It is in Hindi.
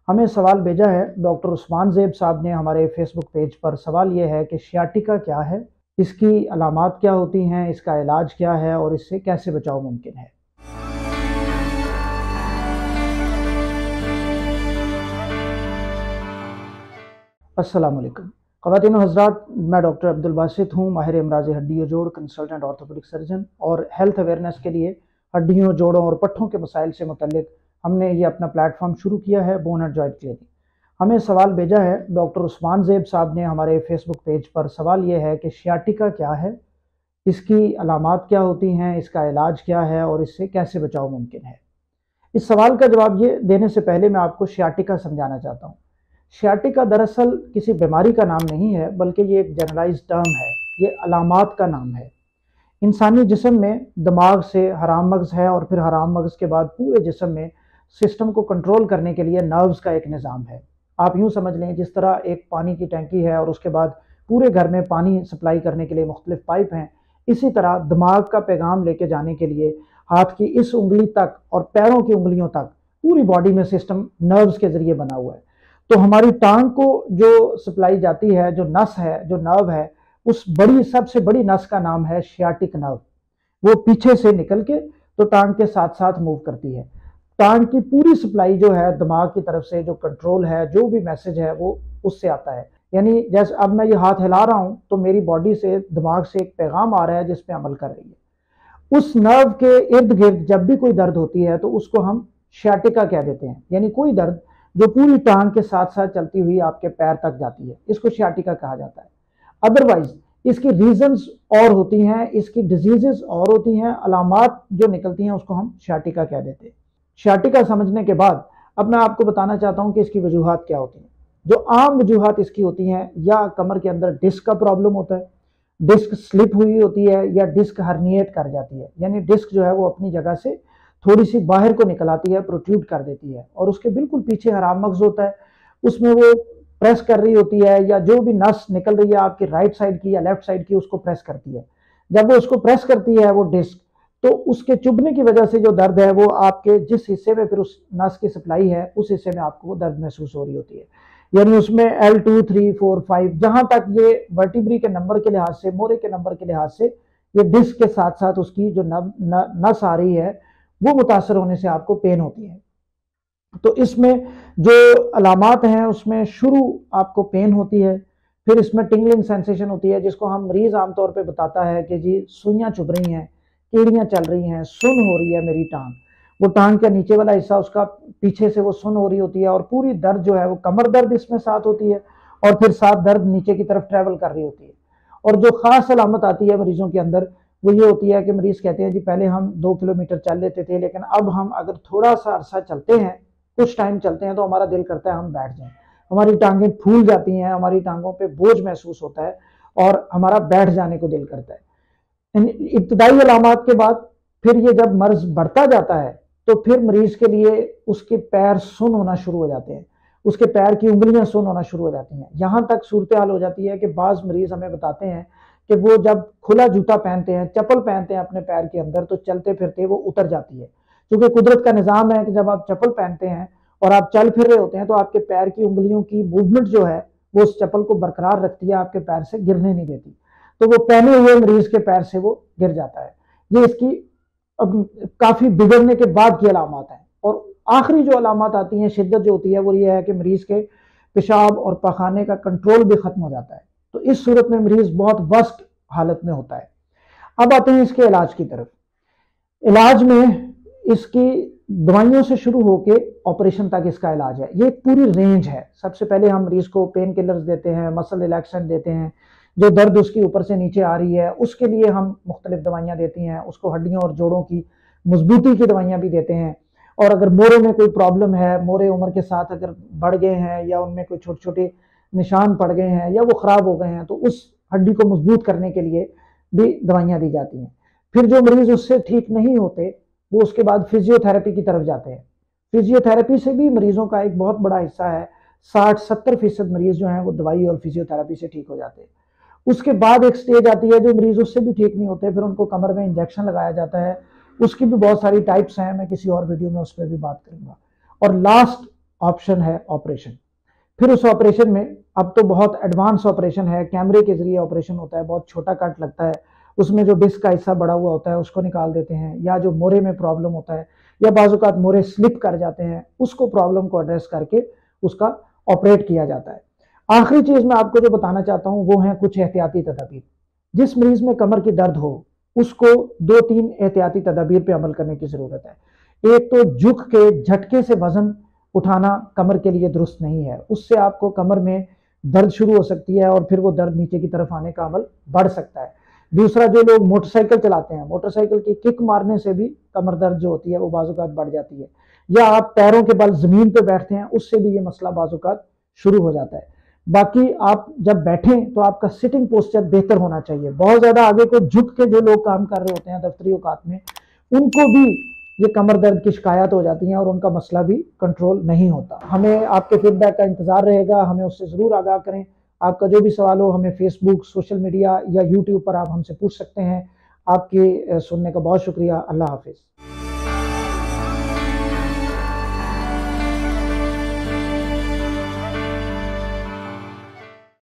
हमें सवाल भेजा है डॉक्टर उस्मान ज़ेब साहब ने हमारे फेसबुक पेज पर। सवाल ये है कि सियाटिका क्या है, इसकी अलामात क्या होती हैं, इसका इलाज क्या है और इससे कैसे बचाव मुमकिन है। अस्सलाम वालेकुम ख़वातीन और हज़रात, मैं डॉक्टर अब्दुल बासित हूँ, माहिर अमराज़ हड्डी जोड़, कंसल्टेंट ऑर्थोपेडिक सर्जन। और हेल्थ अवेयरनेस के लिए हड्डियों, जोड़ों और पट्ठों के मसाइल से मुतल्लिक हमने ये अपना प्लेटफॉर्म शुरू किया है, बोन एंड जॉइंट क्लिनिक। हमें सवाल भेजा है डॉक्टर उस्मान ज़ेब साहब ने हमारे फेसबुक पेज पर। सवाल ये है कि सियाटिका क्या है, इसकी अलामात क्या होती हैं, इसका इलाज क्या है और इससे कैसे बचाव मुमकिन है। इस सवाल का जवाब ये देने से पहले मैं आपको सियाटिका समझाना चाहता हूँ। सियाटिका दरअसल किसी बीमारी का नाम नहीं है, बल्कि ये एक जनरलाइज टर्म है, ये अलामात का नाम है। इंसानी जिस्म में दिमाग से हराम मगज़ है और फिर हराम मगज़ के बाद पूरे जिस्म में सिस्टम को कंट्रोल करने के लिए नर्व्स का एक निज़ाम है। आप यूँ समझ लें, जिस तरह एक पानी की टैंकी है और उसके बाद पूरे घर में पानी सप्लाई करने के लिए मुख्तलिफ पाइप हैं, इसी तरह दिमाग का पैगाम लेके जाने के लिए हाथ की इस उंगली तक और पैरों की उंगलियों तक पूरी बॉडी में सिस्टम नर्व्स के ज़रिए बना हुआ है। तो हमारी टांग को जो सप्लाई जाती है, जो नस है, जो नर्व है, उस सबसे बड़ी नस का नाम है सियाटिक नर्व। वो पीछे से निकल के तो टांग के साथ साथ मूव करती है। टांग की पूरी सप्लाई जो है दिमाग की तरफ से, जो कंट्रोल है, जो भी मैसेज है वो उससे आता है। यानी जैसे अब मैं ये हाथ हिला रहा हूँ तो मेरी बॉडी से, दिमाग से एक पैगाम आ रहा है जिस पे अमल कर रही है। उस नर्व के इर्द गिर्द जब भी कोई दर्द होती है तो उसको हम सियाटिका कह देते हैं। यानी कोई दर्द जो पूरी टांग के साथ साथ चलती हुई आपके पैर तक जाती है, इसको सियाटिका कहा जाता है। अदरवाइज इसकी रीजंस और होती हैं, इसकी डिजीजेस और होती हैं, अलामात जो निकलती हैं उसको हम सियाटिका कह देते हैं। सियाटिका समझने के बाद अब मैं आपको बताना चाहता हूं कि इसकी वजूहात क्या होती हैं। जो आम वजूहात इसकी होती हैं, या कमर के अंदर डिस्क का प्रॉब्लम होता है, डिस्क स्लिप हुई होती है, या डिस्क हर्निएट कर जाती है, यानी डिस्क जो है वो अपनी जगह से थोड़ी सी बाहर को निकल आती है, प्रोट्रूड कर देती है, और उसके बिल्कुल पीछे हराम मगज होता है, उसमें वो प्रेस कर रही होती है, या जो भी नस निकल रही है आपकी राइट साइड की या लेफ्ट साइड की, उसको प्रेस करती है। जब वो उसको प्रेस करती है वो डिस्क, तो उसके चुभने की वजह से जो दर्द है वो आपके जिस हिस्से में फिर उस नस की सप्लाई है उस हिस्से में आपको वो दर्द महसूस हो रही होती है। यानी उसमें L2, 3, 4, 5 जहां तक ये वर्टिब्री के नंबर के लिहाज से, मोरे के नंबर के लिहाज से ये डिस्क के साथ साथ उसकी जो नस आ रही है वो मुतासर होने से आपको पेन होती है। तो इसमें जो अलामात हैं उसमें शुरू आपको पेन होती है, फिर इसमें टिंगलिंग सेंसेशन होती है, जिसको हम मरीज आमतौर पे बताता है कि जी सुइयां चुभ रही हैं, कीड़ियां चल रही हैं, सुन हो रही है मेरी टांग। वो टांग का नीचे वाला हिस्सा उसका पीछे से वो सुन हो रही होती है, और पूरी दर्द जो है वो कमर दर्द इसमें साथ होती है, और फिर साथ दर्द नीचे की तरफ ट्रेवल कर रही होती है। और जो खास अलामत आती है मरीजों के अंदर वो ये होती है कि मरीज कहते हैं जी पहले हम 2 किलोमीटर चल लेते थे, लेकिन अब हम अगर थोड़ा सा अरसा चलते हैं, कुछ टाइम चलते हैं, तो हमारा दिल करता है हम बैठ जाएं। हमारी टांगें फूल जाती हैं, हमारी टांगों पे बोझ महसूस होता है और हमारा बैठ जाने को दिल करता है। इब्तदाई अलामात के बाद फिर ये जब मर्ज बढ़ता जाता है तो फिर मरीज के लिए उसके पैर सुन होना शुरू हो जाते हैं, उसके पैर की उंगलियां सुन होना शुरू हो जाती हैं। यहां तक सूरत हाल हो जाती है कि बाज मरीज हमें बताते हैं कि वो जब खुला जूता पहनते हैं, चप्पल पहनते हैं अपने पैर के अंदर, तो चलते फिरते वो उतर जाती है। क्योंकि कुदरत का निज़ाम है कि जब आप चप्पल पहनते हैं और आप चल फिर रहे होते हैं तो आपके पैर की उंगलियों की मूवमेंट जो है वो उस चप्पल को बरकरार रखती है, आपके पैर से गिरने नहीं देती। तो वो पहने हुए मरीज के पैर से वो गिर जाता है। ये इसकी अब काफ़ी बिगड़ने के बाद की अलामत है। और आखिरी जो अलामत आती हैं, शिद्दत जो होती है, वो ये है कि मरीज के पेशाब और पखाने का कंट्रोल भी खत्म हो जाता है। तो इस सूरत में मरीज बहुत वर्स्ट हालत में होता है। अब आते हैं इसके इलाज की तरफ। इलाज में इसकी दवाइयों से शुरू होके ऑपरेशन तक इसका इलाज है। ये एक पूरी रेंज है। सबसे पहले हम मरीज को पेन किलर्स देते हैं, मसल रिलैक्सेंट देते हैं, जो दर्द उसकी ऊपर से नीचे आ रही है उसके लिए हम मुख्तलिफ दवाइयाँ देती हैं, उसको हड्डियों और जोड़ों की मजबूती की दवाइयाँ भी देते हैं। और अगर मोरे में कोई प्रॉब्लम है, मोरे उम्र के साथ अगर बढ़ गए हैं या उनमें कोई छोटे छोटे निशान पड़ गए हैं या वो ख़राब हो गए हैं, तो उस हड्डी को मजबूत करने के लिए भी दवाइयाँ दी जाती हैं। फिर जो मरीज उससे ठीक नहीं होते वो उसके बाद फिजियोथेरेपी की तरफ जाते हैं। फिजियोथेरेपी से भी मरीजों का एक बहुत बड़ा हिस्सा है, 60-70% मरीज जो हैं वो दवाई और फिजियोथेरेपी से ठीक हो जाते हैं। उसके बाद एक स्टेज आती है जो मरीज उससे भी ठीक नहीं होते, फिर उनको कमर में इंजेक्शन लगाया जाता है। उसकी भी बहुत सारी टाइप्स हैं, मैं किसी और वीडियो में उस पर भी बात करूंगा। और लास्ट ऑप्शन है ऑपरेशन। फिर उस ऑपरेशन में अब तो बहुत एडवांस ऑपरेशन है, कैमरे के जरिए ऑपरेशन होता है, बहुत छोटा कट लगता है, उसमें जो डिस्क का हिस्सा बड़ा हुआ होता है उसको निकाल देते हैं, या जो मोरे में प्रॉब्लम होता है या बाज़-औक़ात मोरे स्लिप कर जाते हैं, उसको प्रॉब्लम को एड्रेस करके उसका ऑपरेट किया जाता है। आखिरी चीज़ मैं आपको जो बताना चाहता हूँ वो है कुछ एहतियाती तदाबीर। जिस मरीज़ में कमर की दर्द हो उसको 2-3 एहतियाती तदाबीर पे अमल करने की ज़रूरत है। एक तो झुक के झटके से वज़न उठाना कमर के लिए दुरुस्त नहीं है, उससे आपको कमर में दर्द शुरू हो सकती है और फिर वो दर्द नीचे की तरफ आने का अमल बढ़ सकता है। दूसरा, जो लोग मोटरसाइकिल चलाते हैं, मोटरसाइकिल की किक मारने से भी कमर दर्द जो होती है वो बाज़-औक़ात बढ़ जाती है, या आप पैरों के बल ज़मीन पे बैठते हैं उससे भी ये मसला बाज़-औक़ात शुरू हो जाता है। बाकी आप जब बैठें तो आपका सिटिंग पोस्चर बेहतर होना चाहिए। बहुत ज़्यादा आगे को झुक के जो लोग काम कर रहे होते हैं दफ्तरी औकात में, उनको भी ये कमर दर्द की शिकायत हो जाती है और उनका मसला भी कंट्रोल नहीं होता। हमें आपके फीडबैक का इंतज़ार रहेगा, हमें उससे ज़रूर आगाह करें। आपका जो भी सवाल हो हमें फेसबुक, सोशल मीडिया या यूट्यूब पर आप हमसे पूछ सकते हैं। आपके सुनने का बहुत शुक्रिया। अल्लाह हाफ़िज़।